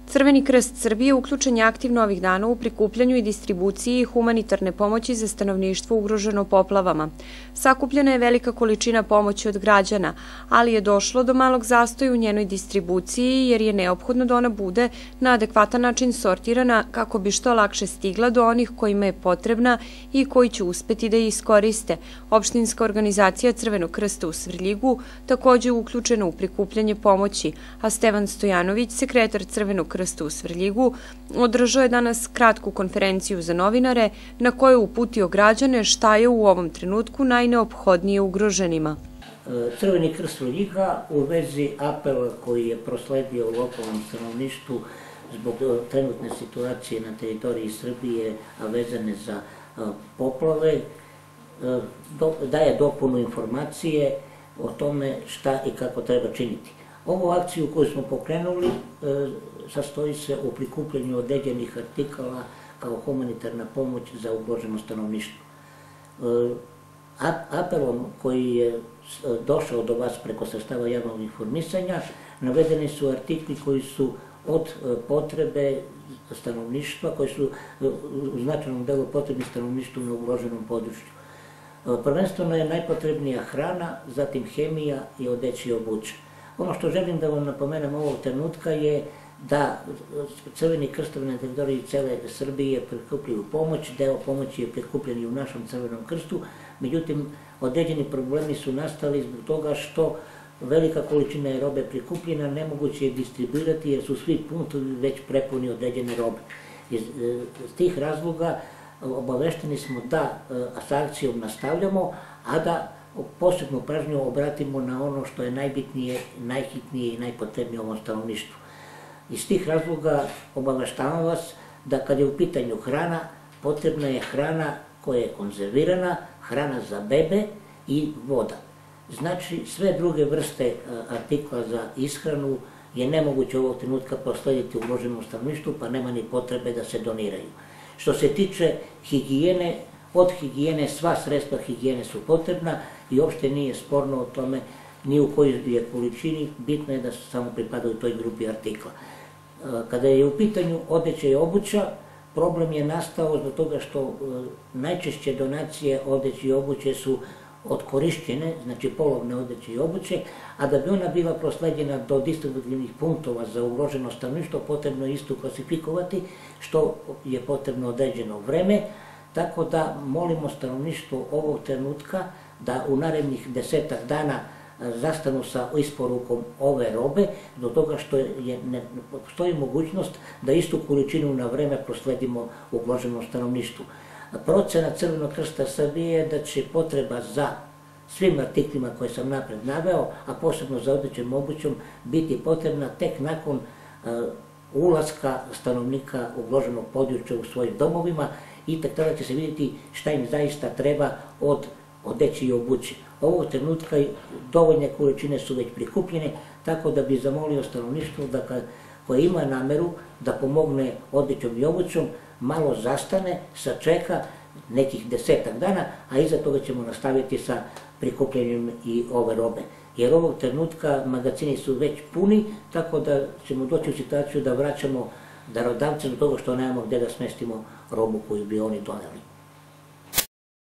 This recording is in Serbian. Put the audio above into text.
Crveni krst Srbije uključen je aktivno ovih dana u prikupljanju i distribuciji humanitarne pomoći za stanovništvo ugroženo poplavama. Sakupljena je velika količina pomoći od građana, ali je došlo do malog zastoja u njenoj distribuciji jer je neophodno da ona bude na adekvatan način sortirana kako bi što lakše stigla do onih kojima je potrebna i koji će uspeti da je iskoriste. Opštinska organizacija Crvenog krsta u Svrljigu također je uključena u prikupljanje pomoći, a Stevan Stojanović, sekretar Crvenog krsta u Svrljigu, održao je danas kratku konferenciju za novinare na kojoj je uputio građane šta je u ovom trenutku najneophodnije ugroženima. Crveni krst Svrljiga u vezi apela koji je prosledio u lokalnom stanovništvu zbog trenutne situacije na teritoriji Srbije, a vezane za poplave, daje dopunu informacije o tome šta i kako treba činiti. Ovu akciju koju smo pokrenuli sastoji se u prikupljanju određenih artikala kao humanitarna pomoć za ugroženo stanovništvo. Apelom koji je došao do vas preko sredstava javnog informisanja navedeni su artikli koji su od potrebe stanovništva, koji su u značajnom delu potrebni stanovništvu na ugroženom području. Prvenstveno je najpotrebnija hrana, zatim hemija i odeća i obuća. Ono što želim da vam napomenem ovog trenutka je da Crveni krstovi na teritoriji cele Srbije prikupljaju pomoć, deo pomoći je prikupljen i u našem Crvenom krstu, međutim određeni problemi su nastali zbog toga što velika količina je robe prikupljena, nemoguće je distribuirati jer su svi punktovi već prepuni određene robe. Iz tih razloga obavešteni smo da sa akcijom nastavljamo, a da posebnu pažnju obratimo na ono što je najbitnije, najhitnije i najpotrebnije ovom stanovništvu. Iz tih razloga obaveštavam vas da kad je u pitanju hrana, potrebna je hrana koja je konzervirana, hrana za bebe i voda. Znači, sve druge vrste artikla za ishranu je nemoguće ovog trenutka proslediti ugroženom stanovništvu, pa nema ni potrebe da se doniraju. Što se tiče higijene, od higijene sva sredstva higijene su potrebna i uopšte nije sporno o tome ni u kojoj je količini, bitno je da samo pripadaju toj grupi artikla. Kada je u pitanju odeća i obuća, problem je nastao zbog toga što najčešće donacije odeće i obuće su odkorišćene, znači polovne odeće i obuće, a da bi ona bila prosleđena do distributivnih punktova za ugroženo stanovništvo, potrebno je istu klasifikovati, što je potrebno određeno vreme, tako da molimo stanovništvo ovog trenutka da u narednih 10 dana zastanu sa isporukom ove robe, do toga što postoji mogućnost da istu količinu na vreme prosledimo ugroženom stanovništvu. Procena Crvenog krsta Srbije je da će potreba za svim artiklima koje sam napred naveo, a posebno za odećom obućom, biti potrebna tek nakon ulaska stanovnika ugroženog područja u svojim domovima i tek tada će se vidjeti šta im zaista treba od odeće i obuće. Ovog trenutka dovoljne količine su već prikupljene, tako da bi zamolio stanovništvo da koje ima nameru da pomogne odećom i obućom, malo zastane, sačeka nekih 10 dana, a iza toga ćemo nastaviti sa prikupljanjem i ove robe. Jer ovog trenutka magazini su već puni, tako da ćemo doći u situaciju da vraćamo darodavce do toga što nemamo gde da smestimo robu koju bi oni doneli.